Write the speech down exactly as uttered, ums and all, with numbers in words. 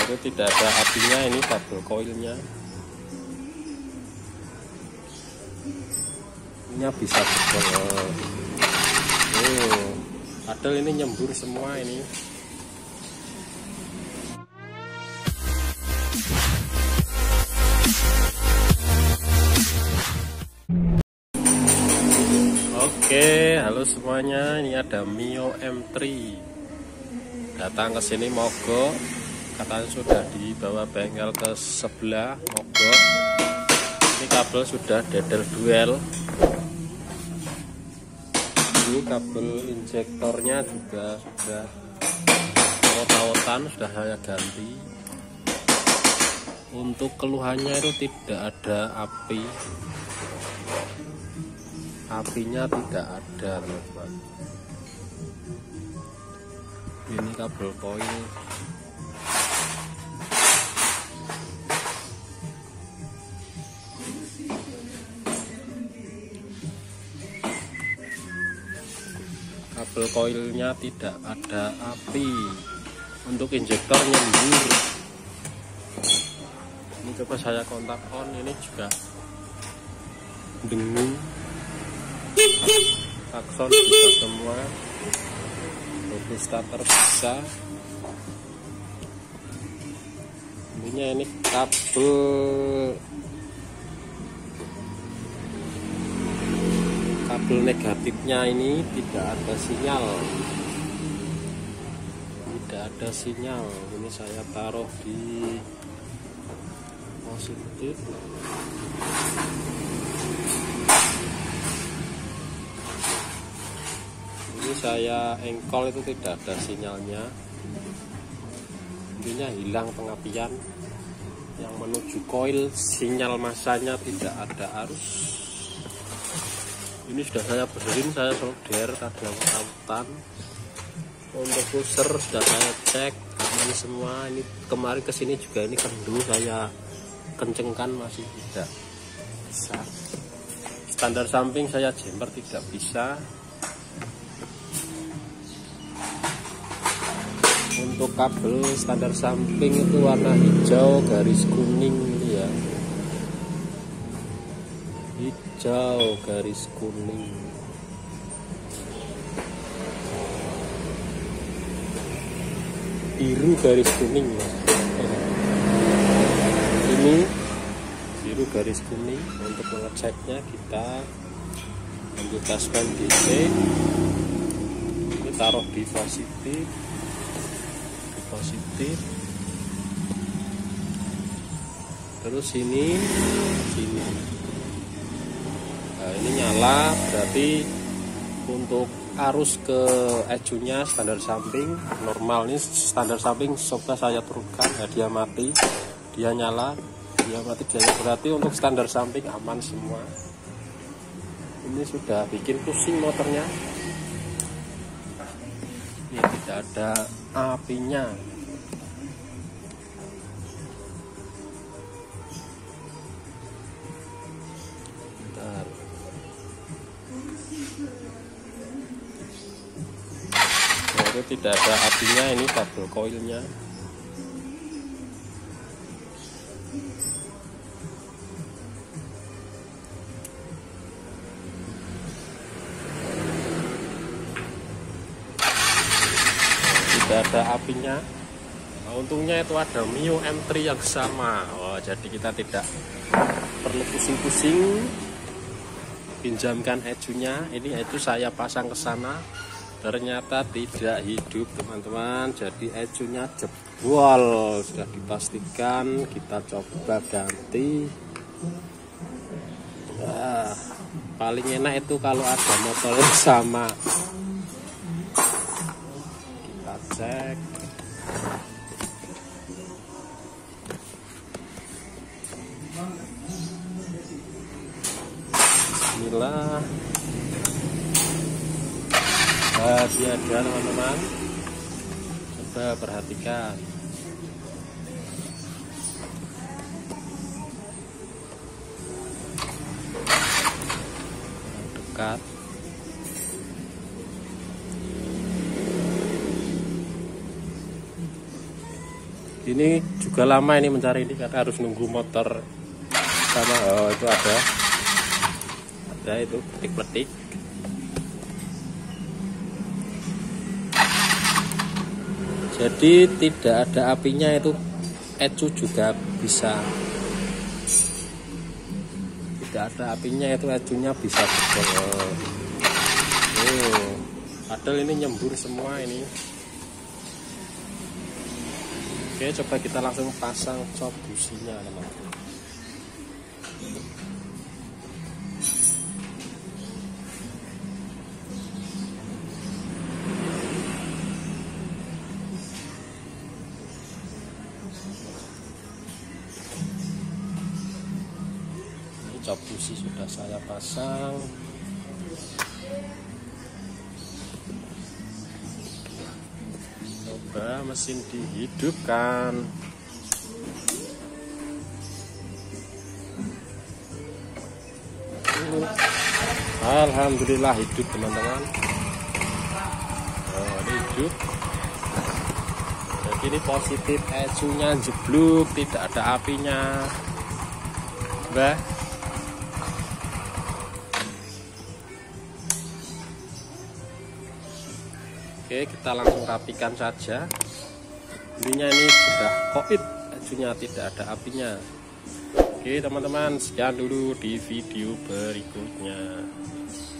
Itu tidak ada apinya, ini kabel koilnya. Ini bisa jebol. Oh, padahal ini nyembur semua ini. Oke, halo semuanya. Ini ada Mio M tiga. Datang ke sini mogok. Katanya sudah dibawa bengkel ke sebelah, mogok. Ini kabel sudah dedel duel. Ini kabel injektornya juga sudah out-outan, sudah saya ganti. Untuk keluhannya itu tidak ada api, apinya tidak ada, teman-teman. Ini kabel koil. Kabel koilnya tidak ada api. Untuk injektor nyembur. Ini coba saya kontak on, ini juga dengung. Akson bisa semua. Untuk starter bisa. Intinya ini kabel kabel negatifnya ini tidak ada sinyal, tidak ada sinyal. Ini saya taruh di positif. Ini saya engkol, itu tidak ada sinyalnya. Intinya hilang pengapian. Yang menuju koil sinyal masanya tidak ada arus. Ini sudah saya benerin, saya solder kadang autan. Untuk pusher sudah saya cek aman semua. Ini kemarin kesini juga ini kendu saya kencengkan, masih tidak bisa. Standar samping saya jemper tidak bisa. Untuk kabel standar samping itu warna hijau garis kuning ini ya. Hijau garis kuning. Biru garis kuning ya. Ini biru garis kuning. Untuk mengeceknya kita ambil taspen D C. Ini taruh di positif. Positif, terus ini sini. Nah, ini nyala, berarti untuk arus ke ecunya standar samping normal. Ini standar samping coba saya turunkan, nah, dia mati, dia nyala, dia mati, dia nyala. Berarti untuk standar samping aman semua. Ini sudah bikin pusing motornya. Ini tidak ada apinya. Bentar. Nah, itu tidak ada apinya, ini kabel koilnya. Tidak ada apinya. Nah, untungnya itu ada Mio M tiga yang sama. Oh, jadi kita tidak perlu pusing-pusing pinjamkan ecunya. Ini ecu saya pasang ke sana, ternyata tidak hidup, teman-teman. Jadi ecunya jebol, sudah dipastikan. Kita coba ganti. Nah, paling enak itu kalau ada motor yang sama. Cek. Bismillah. Bahagia teman-teman. Coba perhatikan. Dekat. Ini juga lama ini mencari ini karena harus nunggu motor sama. Oh, itu ada ada itu petik-petik. Jadi tidak ada apinya, itu ecu juga bisa. Tidak ada apinya, itu ecunya bisa jebol. Oh, padahal ini nyembur semua ini. Oke, coba kita langsung pasang cop businya, teman-teman. Ini cop busi sudah saya pasang. Coba mesin dihidupkan. Alhamdulillah hidup, teman-teman. Oh, ini hidup. Jadi ini positif, ecunya jeblok, tidak ada apinya. Mbah. Oke, kita langsung rapikan saja. Intinya ini sudah koit, ecunya tidak ada apinya. Oke teman-teman, sekian dulu di video berikutnya.